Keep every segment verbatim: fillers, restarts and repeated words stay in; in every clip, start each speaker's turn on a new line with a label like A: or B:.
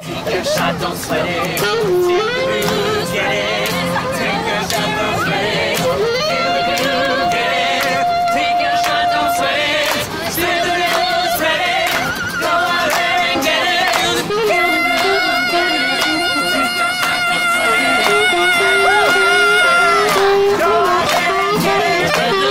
A: Take your shot, don't sweat it. Take the blues, get it. Take your shot, don't sweat it. Feel the blues, get it. Take your shot, don't sweat it. Feel the blues, ready. Go out there and get it. Feel the blues, get it. Take your shot, don't sweat it. Go out there and get it. Feel the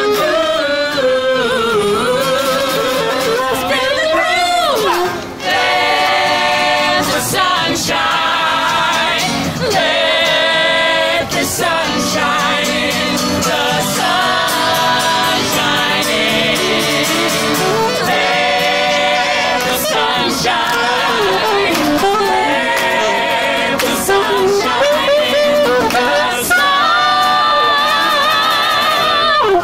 A: blues. Feel the blues. There's the sunshine. Let the sun shine in. The sun shine in. Let the sun shine. Let the sun shine in. The sun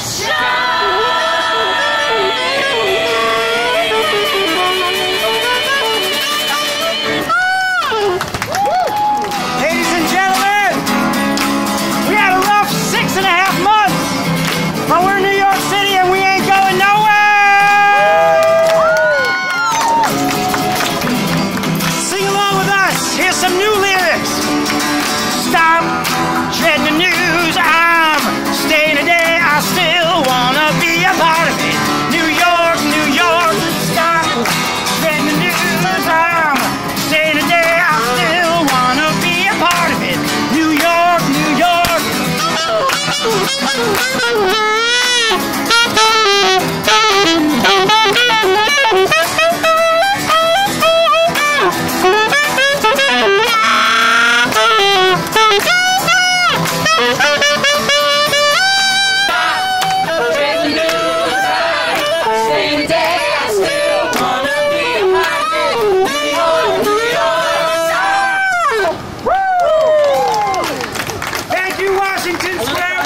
B: Ladies and gentlemen, we had a rough six and a half months, but we're in New York City and we ain't going nowhere! Sing along with us. Here's some new lyrics. Stop treading the news. I'm staying today. I still wanna be a part of it. New York, New York. Stop treading the news. I'm staying today. I still wanna be a part of it. New York, New York. Thank you, Washington Square.